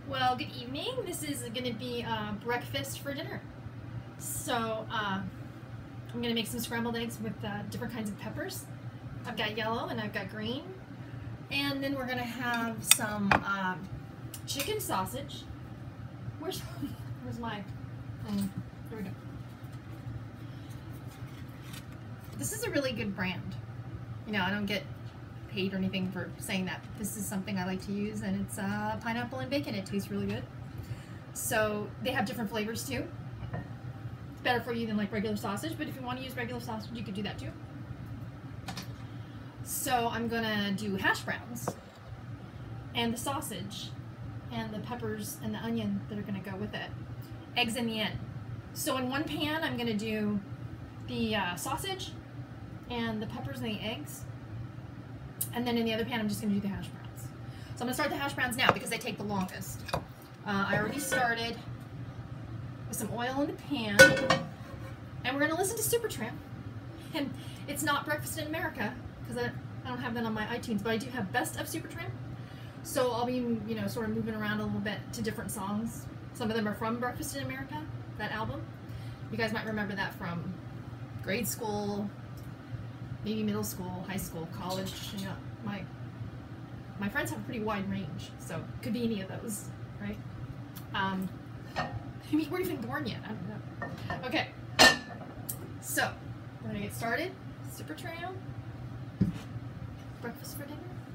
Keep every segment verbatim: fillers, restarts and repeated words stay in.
Well, good evening. This is going to be uh, breakfast for dinner. So uh, I'm going to make some scrambled eggs with uh, different kinds of peppers. I've got yellow and I've got green. And then we're going to have some um, chicken sausage. Where's, where's my... Um, there we go. This is a really good brand. You know, I don't get paid or anything for saying that. This is something I like to use, and it's uh, pineapple and bacon. It tastes really good. So they have different flavors too. It's better for you than like regular sausage, but if you want to use regular sausage, you could do that too. So I'm gonna do hash browns and the sausage and the peppers and the onion that are gonna go with it. Eggs in the end. So in one pan, I'm gonna do the uh, sausage and the peppers and the eggs. And then in the other pan, I'm just going to do the hash browns. So I'm going to start the hash browns now because they take the longest. Uh, I already started with some oil in the pan. And we're going to listen to Supertramp. And it's not Breakfast in America because I, I don't have that on my iTunes, but I do have Best of Supertramp. So I'll be, you know, sort of moving around a little bit to different songs. Some of them are from Breakfast in America, that album. You guys might remember that from grade school, maybe middle school, high school, college. You know, my my friends have a pretty wide range, so it could be any of those, right? Um, maybe you weren't even born yet. I don't know. Okay, so we're gonna get started. Supertramp, breakfast for dinner.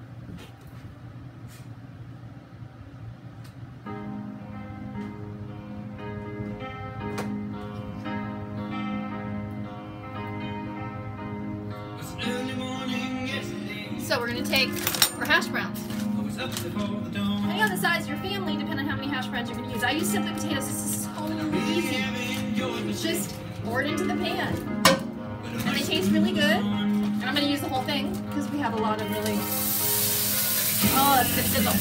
So we're going to take our hash browns. Depending on the size of your family, depending on how many hash browns you're going to use. I use simply potatoes. This is so easy. Just pour it into the pan. And they taste really good. And I'm going to use the whole thing because we have a lot of really... Oh, that's good sizzle.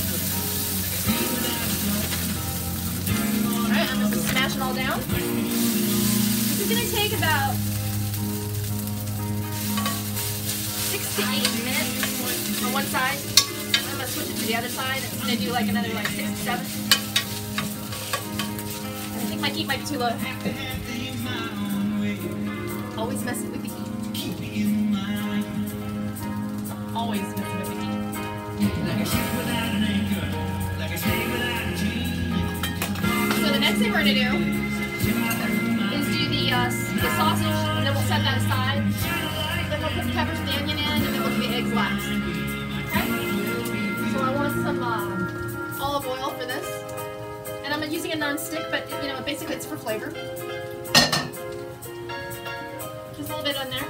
Alright, I'm just going to smash it all down. This is going to take about six to eight minutes. On one side, I'm going to switch it to the other side. It's going to do like another like six to seven. I think my heat might be too low. Always messing with the heat. Always messing with the heat. So the next thing we're going to do is do the, uh, the sausage, and then we'll set that aside. Then we'll put the peppers and the onion in, and then we'll do the eggs last. So I want some uh, olive oil for this, and I'm using a non-stick, but you know, basically it's for flavor. Just a little bit on there.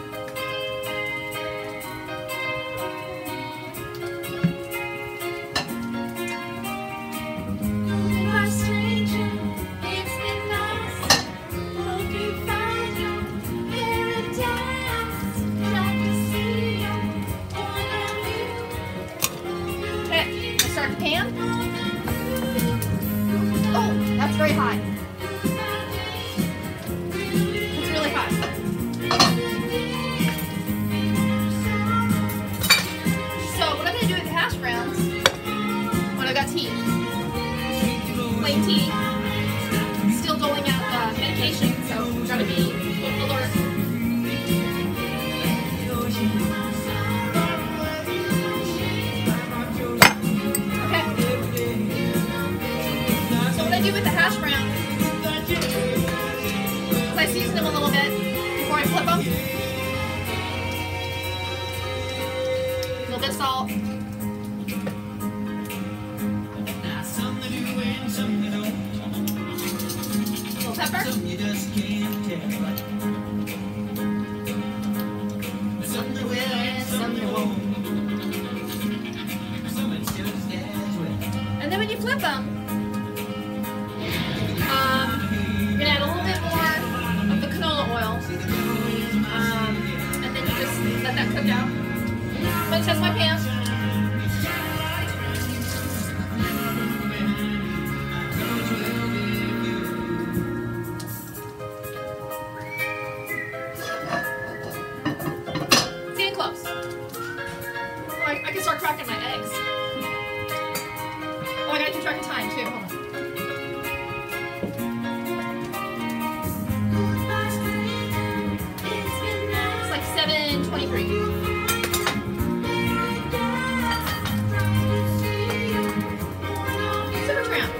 Start the pan. Oh, that's very high. It's really high. So what I'm going to do with the hash browns, when I've got tea, plain tea, still doling out uh, medication, so we're going to be alert. With the hash browns, because I season them a little bit before I flip them. A little bit of salt. A little pepper. Something will and something won't. And then when you flip them, Um, you're going to add a little bit more of the canola oil, um, and then you just let that cook out. I'm going to test my pan. It's getting close. Oh, I, I can start cracking my eggs. Oh, I got to keep track of time too. Hold on. three. Supertramp.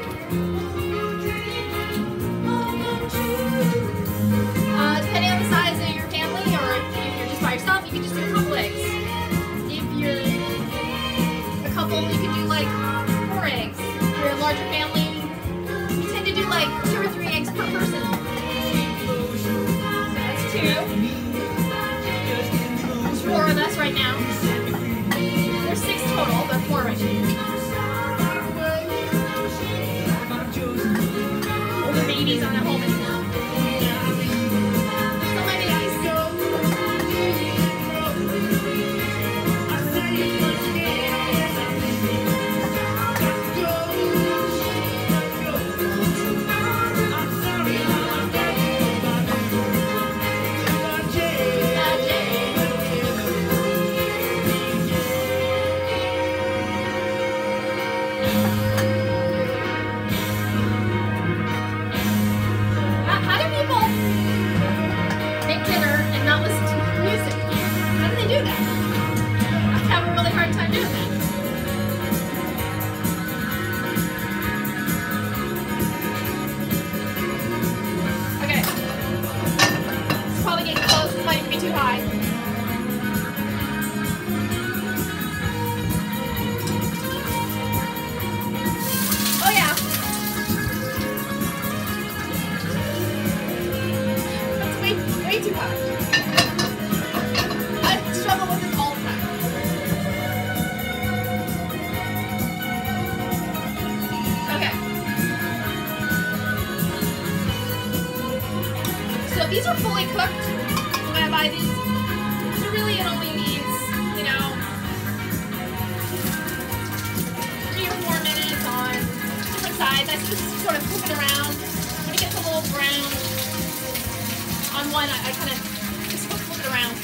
Uh, depending on the size of your family, or if you're just by yourself, you can just do a couple eggs. If you're a couple, you can do like four eggs. If you're a larger family, you tend to do like two or three eggs per person. So that's two. There's four of us right now. There's six total, but four right now. All the babies on that whole thing. Still my babies. These are fully cooked when I buy these, so really it only needs, you know, three or four minutes on different sides. I just sort of flip it around. When it gets a little brown on one, I, I kind of just flip it around.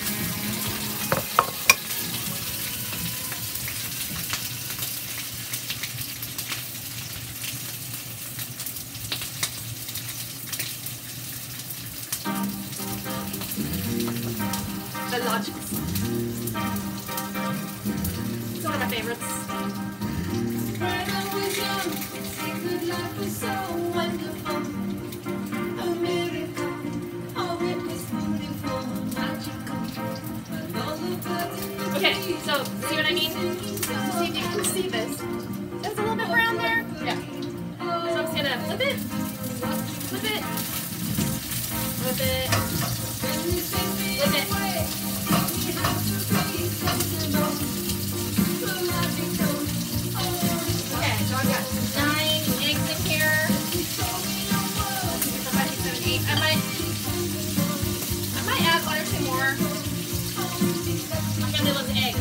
It's one of my favorites. When I was young, it seemed that life was so wonderful. A miracle, oh it was beautiful, magical. Okay, so see what I mean? See if you can see this. There's a little bit brown there? Yeah. So I'm just gonna flip it, flip it, flip it, flip it. Okay, so I've got nine eggs in here. Somebody said eight. I might, I might add one or two more. I'm gonna do those eggs.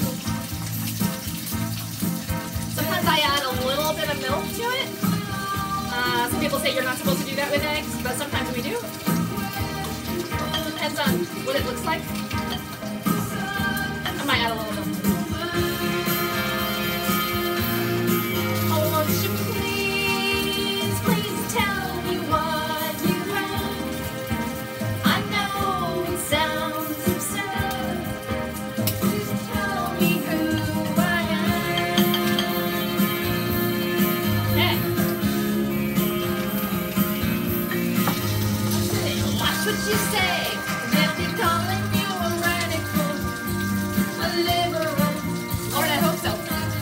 Sometimes I add a little bit of milk to it. Uh, some people say you're not supposed to do that with eggs, but sometimes we do. Depends on what it looks like. I might add a little milk. Oh, won't you please, please tell me what you have? I know it sounds absurd. Please tell me who I am. Hey. Watch what you say. They'll be calling you a radical, a liberal. Or I hope so.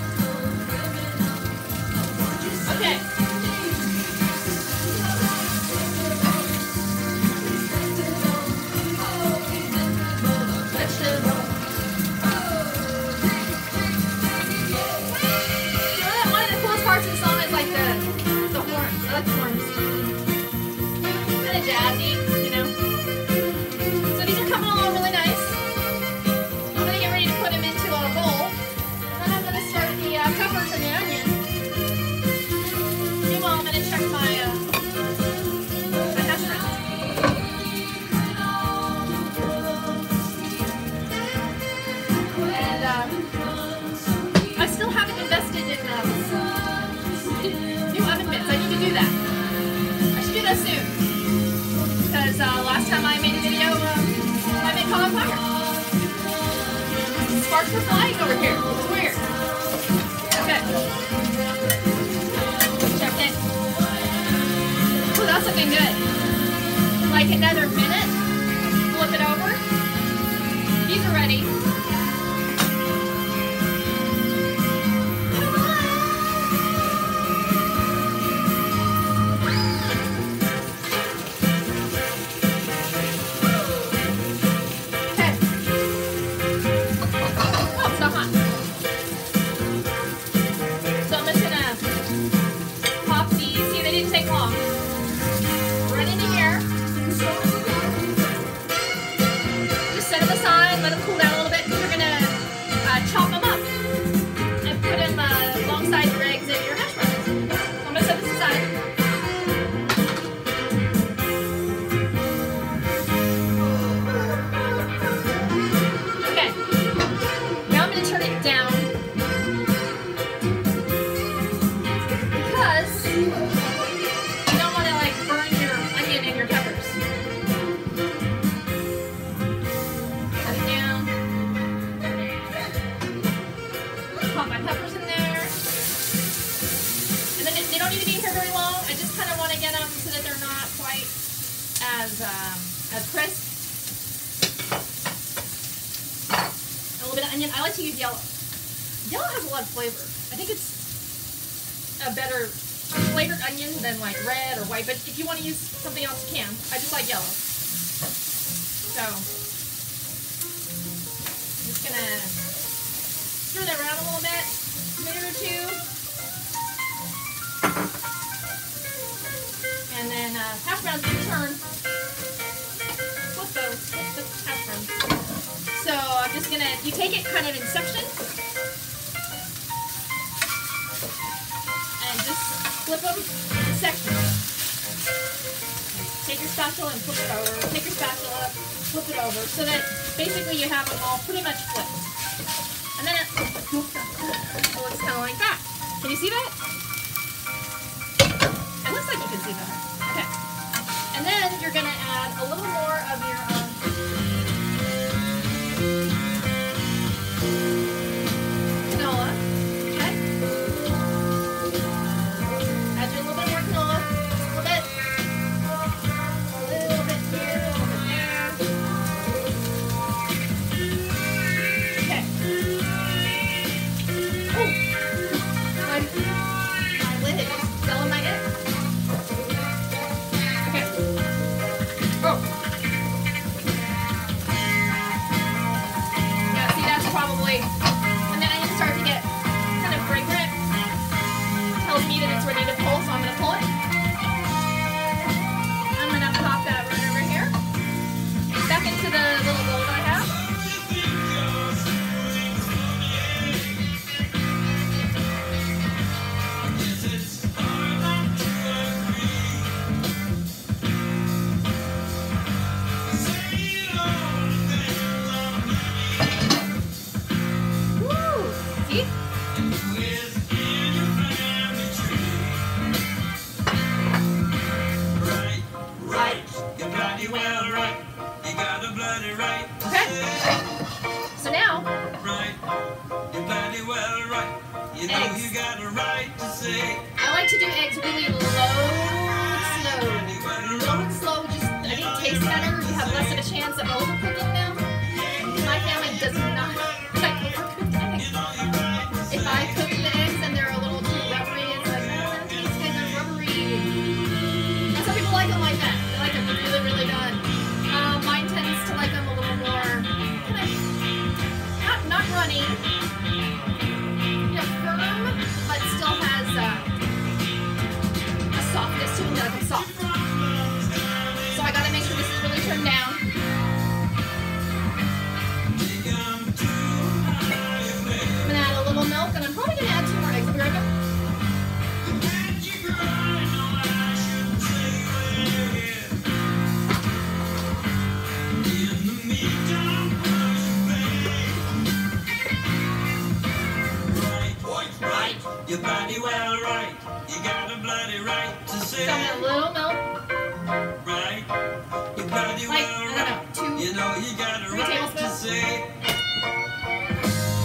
Okay. Vegetable. One of the coolest parts of the song is like the the horns. I like the horns. Kind of jazzy, you know. So these are coming along really nice. I'm gonna get ready to put them into a bowl, and then I'm gonna start the uh, peppers and the onion. Meanwhile, I'm gonna check my uh, my hash browns. And uh, I still haven't invested in uh, new oven mitts. I need to do that. I should do that soon. Because uh, last time I made a video, uh, I made caught on fire. sparks were flying over here. It's weird. Okay. Check it. Oh, that's looking good. Like another minute. Flip it over. These are ready. I like to use yellow. Yellow has a lot of flavor. I think it's a better flavored onion than like red or white, but if you want to use something else, you can. I just like yellow. So, I'm just gonna stir that around a little bit, a minute or two. And then uh, hash browns in turn. Flip those, flip the hash browns. So I'm just gonna, you take it kind of in sections and just flip them in sections. Take your spatula and flip it over. Take your spatula, flip it over, so that basically you have them all pretty much flipped. And then it, it looks kind of like that. Can you see that? It looks like you can see that. Okay. And then you're gonna add a little more of your um, canola, okay? Add your little bit more canola, a little bit, a little bit here, a little bit there. Okay. Oh, my, my lid is selling my egg. Okay. Oh. Probably when the onions start to get kind of fragrant, tells me that it's ready to pull, so I'm going to pull it. I'm going to pop that right over here, back into the little bowl that I have. Your body well right, you got a bloody right to say. So a little milk. Right, your body like, well I don't right. know, two, you know you got a three right tablespoons. to say.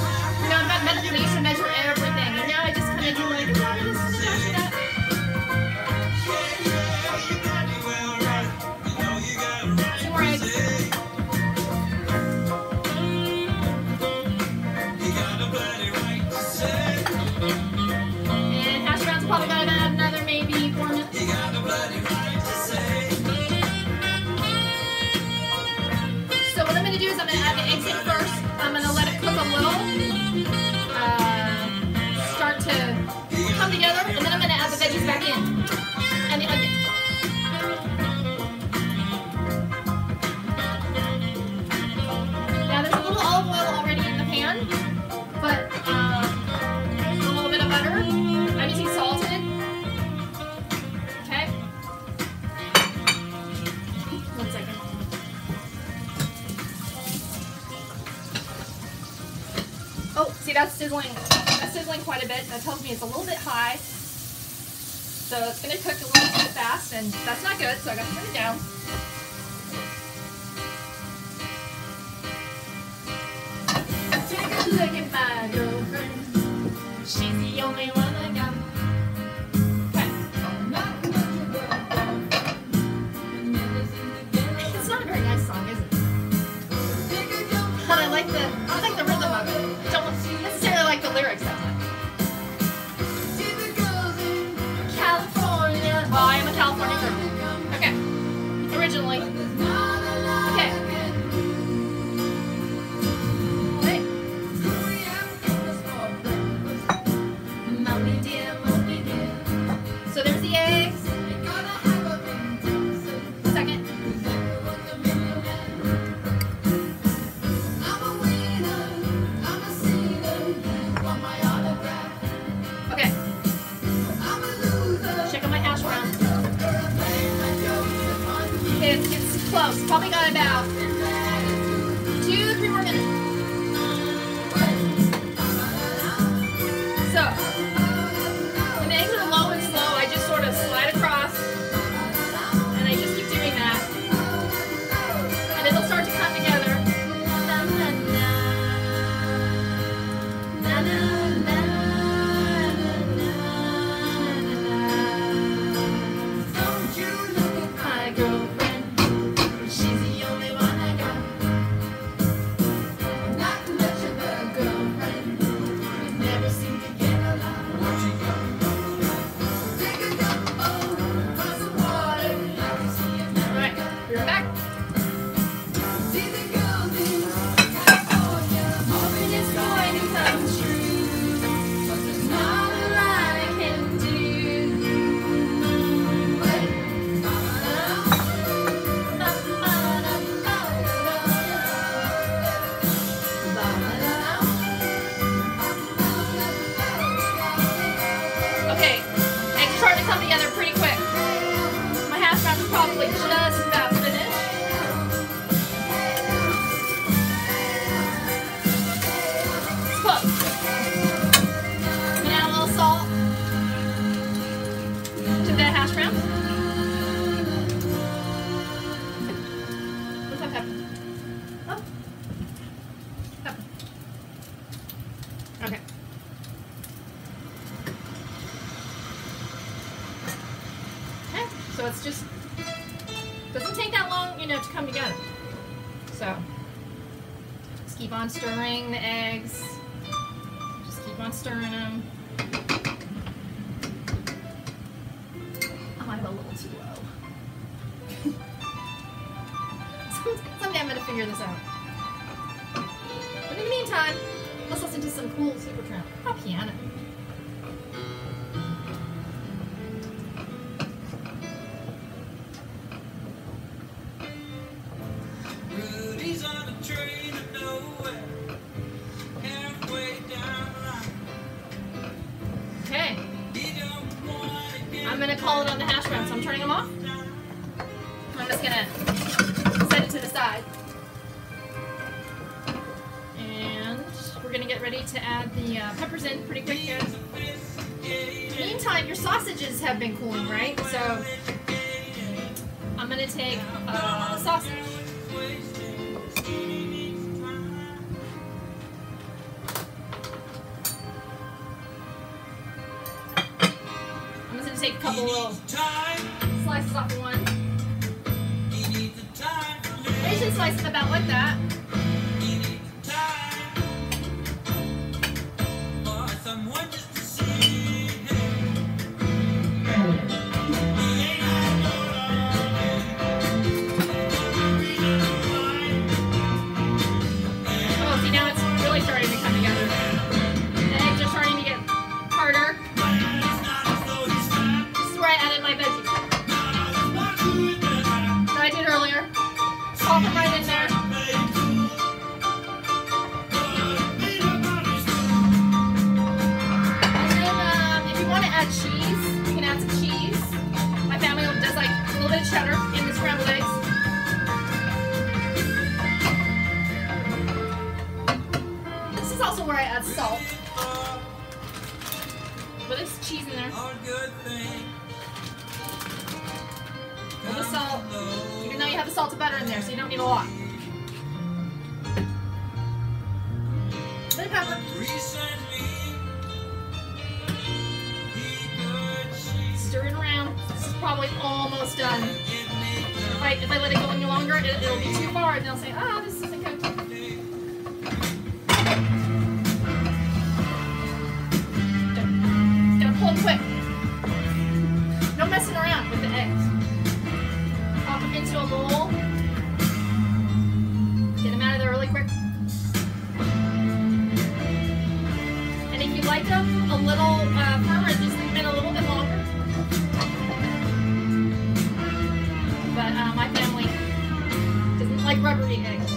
that's sizzling, that's sizzling quite a bit. That tells me it's a little bit high. So it's gonna cook a little too fast, and that's not good, so I gotta turn it down. Take a look at my girlfriend. She's the only one I got. Okay. It's not a very nice song, is it? But I like the, I like the rhythm of it. I don't necessarily like the lyrics that much. California. Oh, I am a California girl. Okay. Originally. Okay. Wait. Mommy dear, mommy dear. So there's the eggs. One second. Okay. Check out my hash brown. It's, it's close. Probably got about two, three more minutes. So, when the eggs are low and slow, I just sort of slide across, and I just keep doing that, and it'll start to come together. Na, na, na. Na, na, na, na, na, na. Don't you look at my girlfriend, she's the only one I got. Not much of a girlfriend, we never seem to get along. Take a cup of glass of water, I can see it now. Alright, we're back. See the girls in California, hoping it's going to come true, but there's not a lot I can do. Okay, eggs are starting to come together pretty quick. My hash browns are probably just about finished. It's close. I'm gonna add a little salt to the hash browns. Where's my pepper? Oh. Pepper. Okay. Okay, so it's just, doesn't take that long, you know, to come together. So, just keep on stirring the eggs. Just keep on stirring them. I might have a little too low. Someday I'm gonna figure this out. But in the meantime, let's listen to some cool Supertramp. Oh, piano. Rudy's on a train to nowhere, halfway down the line. Okay, He don't wanna get I'm gonna call it on the hash brown, so I'm turning them off. I'm just gonna set it to the side. And we're gonna get ready to add the uh, peppers in pretty quick here. Meantime, your sausages have been cooling, right? So I'm gonna take uh, sausage. I'm just gonna take a couple little slices off of one. I usually slice them about like that. Oh, see, now it's really starting to come together. The eggs are starting to get harder. This is where I added my veggies that I did earlier. Pop them right in there. And then um, if you want to add cheese, you can add some cheese. My family does like a little bit of cheddar in the scrambled eggs. This is also where I add salt. good thing. A little salt. Even though you have the salted butter in there, so you don't need a lot. Then pepper. Stir it around. This is probably almost done. If I, if I let it go any longer, it, it'll be too far, and they'll say, "Ah, oh, this isn't cooked." Gotta pull them quick. No messing around with the eggs. Pop them into a bowl. Get them out of there really quick. And if you like them a little uh, firmer, just leave them in a little bit longer. But uh, my family doesn't like rubbery eggs.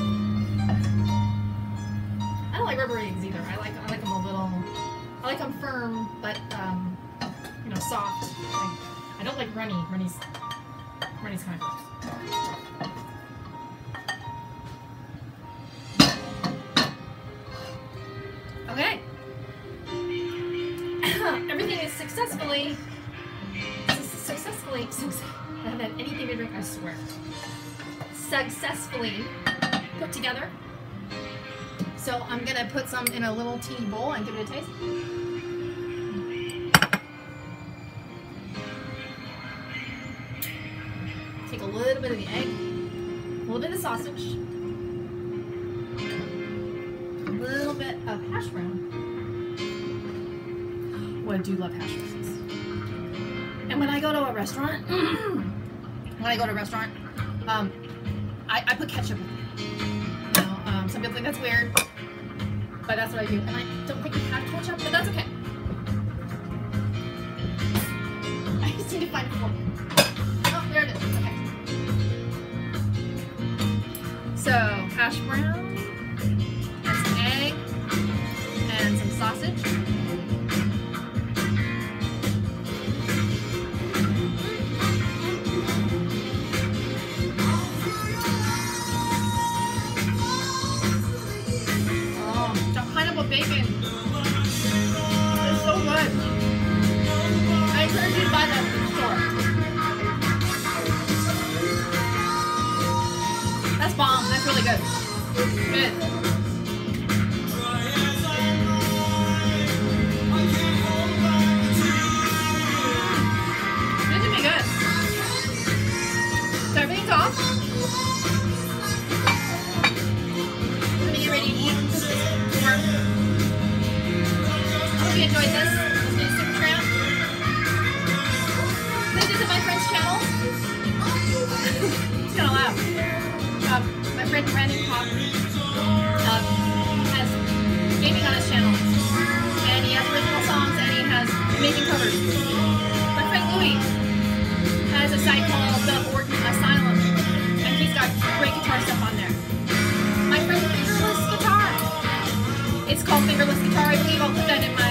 I don't like rubbery eggs either. I like I like them a little. I like them firm, but um, you know, soft. Like, I don't like runny. Runny's runny's kind of gross. Okay. Everything is successfully successfully. successfully I haven't had anything to drink, I swear. Successfully put together. So I'm gonna put some in a little teeny bowl and give it a taste. Take a little bit of the egg, a little bit of sausage, a little bit of hash brown. Oh, I do love hash browns. And when I go to a restaurant, when I go to a restaurant, um, I, I put ketchup in it. You know, um, some people think that's weird, but that's what I do. And I don't think you have ketchup, but that's okay. I just need to find a fork. Oh, there it is. Okay. So, hash brown, and some egg, and some sausage. Bacon. It's so good. I encourage you to buy that from the store. That's bomb. That's really good. Good. This is gonna be good. So everything's off. I'm gonna get ready to eat. I hope you enjoyed this. This is Supertramp. Please visit my friend's channel. He's gonna laugh. Um, my friend Brandon Cobb um, has gaming on his channel. And he has original songs and he has amazing covers. My friend Louie has a site called the Borden Asylum. And he's got great guitar stuff on there. My friend Fingerless Guitar. It's called Fingerless Guitar, I believe. I'll put that in my